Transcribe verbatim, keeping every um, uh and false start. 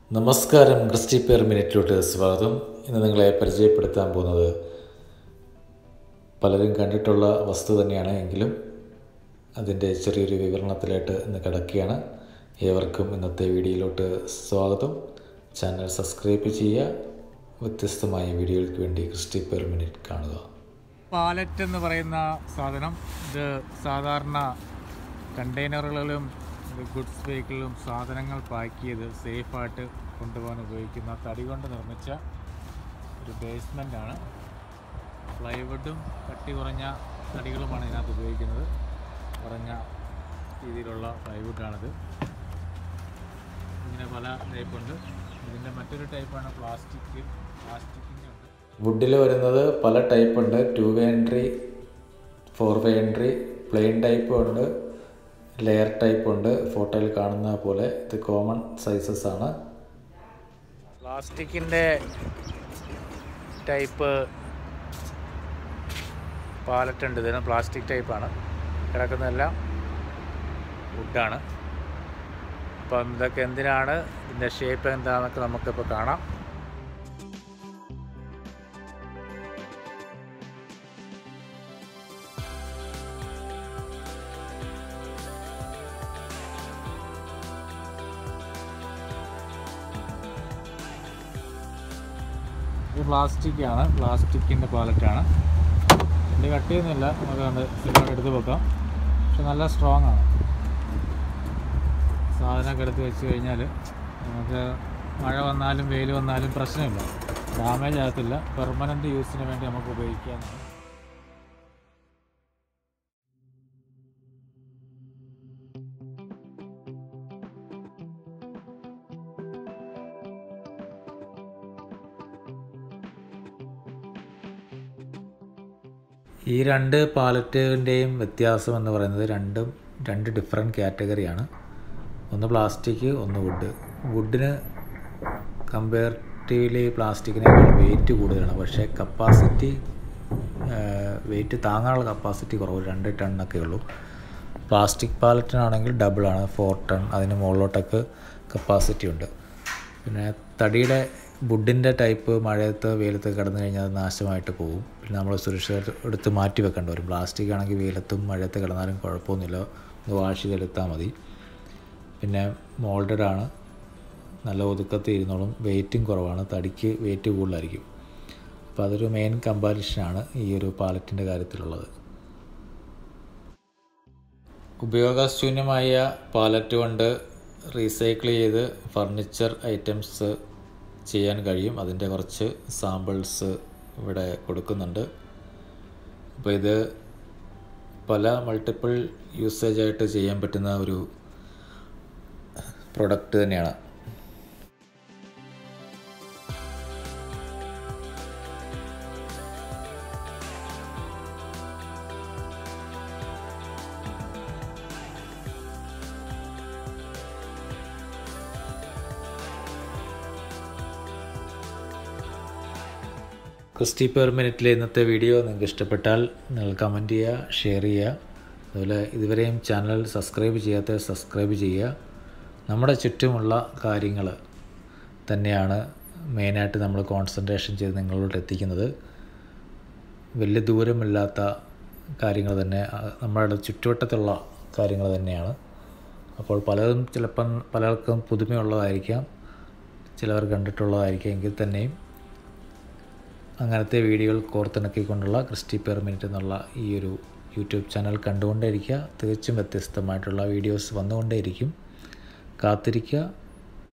നമസ്കാരം, Christy per മിനിറ്റിലോട്ട് സ്വാഗതം. ഇന്ന് നിങ്ങളെ പരിചയപ്പെടുത്താൻ പോകുന്നത് പലരും കണ്ടിട്ടുള്ള വസ്തു തന്നെയാണ് എങ്കിലും അതിൻ്റെ ചെറിയൊരു വിവരണത്തിലായിട്ട് ഇന്ന് കിടക്കുകയാണ്. ഏവർക്കും ഇന്നത്തെ വീഡിയോയിലോട്ട് സ്വാഗതം. ചാനൽ സബ്സ്ക്രൈബ് ചെയ്യുക. വ്യത്യസ്തമായ വീഡിയോകൾക്ക് വേണ്ടി ക്രിസ്റ്റി പെർ മിനിറ്റ് കാണുക. പാലറ്റ് എന്ന് പറയുന്ന സാധനം ഇത് സാധാരണ കണ്ടെയ്നറുകളിലും ഗുഡ്സ് വെഹിക്കിളിലും സാധനങ്ങൾ പാക്ക് ചെയ്ത് സേഫായിട്ട് കൊണ്ടുപോകാൻ ഉപയോഗിക്കുന്ന തടി കൊണ്ട് നിർമ്മിച്ച ഒരു ബേസ്മെൻ്റാണ്. പ്ലൈവുഡും കട്ടി കുറഞ്ഞ തടികളുമാണ് ഇതിനകത്ത് ഉപയോഗിക്കുന്നത്. കുറഞ്ഞ രീതിയിലുള്ള പ്ലൈവുഡാണിത്. ഇങ്ങനെ പല ടൈപ്പുണ്ട്. ഇതിൻ്റെ മറ്റൊരു ടൈപ്പാണ് പ്ലാസ്റ്റിക്. പ്ലാസ്റ്റിക്കിൻ്റെ ഉണ്ട്. വുഡിൽ വരുന്നത് പല ടൈപ്പുണ്ട്. Two way entry, four way entry, plain ടൈപ്പും ഉണ്ട്, ലെയർ ടൈപ്പ് ഉണ്ട്. ഫോട്ടോയിൽ കാണുന്ന പോലെ ഇത് കോമൺ സൈസസ് ആണ്. പ്ലാസ്റ്റിക്കിൻ്റെ ടൈപ്പ് പാലറ്റ് ഉണ്ട്. ഇതിന് പ്ലാസ്റ്റിക് ടൈപ്പാണ്. കിടക്കുന്നതെല്ലാം വുഡാണ്. അപ്പം ഇതൊക്കെ എന്തിനാണ്, ഇതിൻ്റെ ഷേപ്പ് എന്താണെന്നൊക്കെ നമുക്കിപ്പോൾ കാണാം. ഇത് പ്ലാസ്റ്റിക്കാണ്. പ്ലാസ്റ്റിക്കിൻ്റെ പാലറ്റാണ്. ഇതിൻ്റെ കട്ട് ചെയ്യുന്നില്ല. നമുക്കത് സിലിണ്ടർ എടുത്ത് വെക്കാം. പക്ഷെ നല്ല സ്ട്രോങ് ആണ്. സാധനമൊക്കെ എടുത്ത് വെച്ച് കഴിഞ്ഞാൽ നമുക്ക് മഴ വന്നാലും വെയിൽ വന്നാലും പ്രശ്നമില്ല, ഡാമേജ് ആകത്തില്ല. പെർമനൻറ്റ് യൂസിന് വേണ്ടി നമുക്ക് ഉപയോഗിക്കാവുന്നതാണ്. ഈ രണ്ട് പാലറ്റിൻ്റെയും വ്യത്യാസം എന്ന് പറയുന്നത് രണ്ടും രണ്ട് ഡിഫറെൻറ്റ് കാറ്റഗറിയാണ്. ഒന്ന് പ്ലാസ്റ്റിക്, ഒന്ന് വുഡ്. വുഡിന് കമ്പാരിറ്റീവ്ലി പ്ലാസ്റ്റിക്കിനേക്കാൾ വെയിറ്റ് കൂടുതലാണ്. പക്ഷേ കപ്പാസിറ്റി, വെയിറ്റ് താങ്ങാനുള്ള കപ്പാസിറ്റി കുറവ്, രണ്ട് ടണ്ണൊക്കെ ഉള്ളൂ. പ്ലാസ്റ്റിക് പാലറ്റിനാണെങ്കിൽ ഡബിളാണ്, ഫോർ ടൺ. അതിന് മുകളിലോട്ടൊക്കെ കപ്പാസിറ്റി ഉണ്ട്. പിന്നെ തടിയുടെ വുഡിൻ്റെ ടൈപ്പ് മഴയത്ത് വെയിലത്ത് കിടന്നു കഴിഞ്ഞാൽ അത് നാശമായിട്ട് പോകും. പിന്നെ നമ്മൾ സുരക്ഷിത എടുത്ത് മാറ്റി വെക്കേണ്ടി വരും. പ്ലാസ്റ്റിക് ആണെങ്കിൽ വെയിലത്തും മഴയത്ത് കിടന്നാലും കുഴപ്പമൊന്നുമില്ല, ഒന്ന് വാഷ് ചെയ്തെടുത്താൽ മതി. പിന്നെ മോൾഡഡ് ആണ്, നല്ല ഒതുക്കത്തിൽ ഇരുന്നോളും. വെയിറ്റും കുറവാണ്, തടിക്ക് വെയിറ്റ് കൂടുതലായിരിക്കും. അപ്പോൾ അതൊരു മെയിൻ കമ്പാരിഷനാണ് ഈ ഒരു പാലറ്റിൻ്റെ കാര്യത്തിലുള്ളത്. ഉപയോഗശൂന്യമായ പാലറ്റ് കൊണ്ട് റീസൈക്കിൾ ചെയ്ത് ഫർണിച്ചർ ഐറ്റംസ് ചെയ്യാൻ കഴിയും. അതിൻ്റെ കുറച്ച് സാമ്പിൾസ് ഇവിടെ കൊടുക്കുന്നുണ്ട്. അപ്പോൾ ഇത് പല മൾട്ടിപ്പിൾ യൂസേജായിട്ട് ചെയ്യാൻ പറ്റുന്ന ഒരു പ്രൊഡക്റ്റ് തന്നെയാണ്. ക്രിസ്റ്റി പെർ മിനിറ്റിലെ ഇന്നത്തെ വീഡിയോ നിങ്ങൾക്ക് ഇഷ്ടപ്പെട്ടാൽ നിങ്ങൾ കമൻറ്റ് ചെയ്യുക, ഷെയർ ചെയ്യുക. അതുപോലെ ഇതുവരെയും ചാനൽ സബ്സ്ക്രൈബ് ചെയ്യാത്ത സബ്സ്ക്രൈബ് ചെയ്യുക. നമ്മുടെ ചുറ്റുമുള്ള കാര്യങ്ങൾ തന്നെയാണ് മെയിനായിട്ട് നമ്മൾ കോൺസെൻട്രേഷൻ ചെയ്ത് നിങ്ങളോട് എത്തിക്കുന്നത്. വലിയ ദൂരമില്ലാത്ത കാര്യങ്ങൾ തന്നെ, നമ്മുടെ ചുറ്റുവട്ടത്തുള്ള കാര്യങ്ങൾ തന്നെയാണ്. അപ്പോൾ പലതും ചിലപ്പം പലർക്കും പുതുമയുള്ളതായിരിക്കാം, ചിലവർ കണ്ടിട്ടുള്ളതായിരിക്കാം. എങ്കിൽ തന്നെയും അങ്ങനത്തെ വീഡിയോകൾ കോർത്തിണക്കിക്കൊണ്ടുള്ള ക്രിസ്റ്റി പെർ മിനിറ്റ് എന്നുള്ള ഈ ഒരു യൂട്യൂബ് ചാനൽ കണ്ടുകൊണ്ടേയിരിക്കുക. തികച്ചും വ്യത്യസ്തമായിട്ടുള്ള വീഡിയോസ് വന്നുകൊണ്ടേയിരിക്കും. കാത്തിരിക്കുക.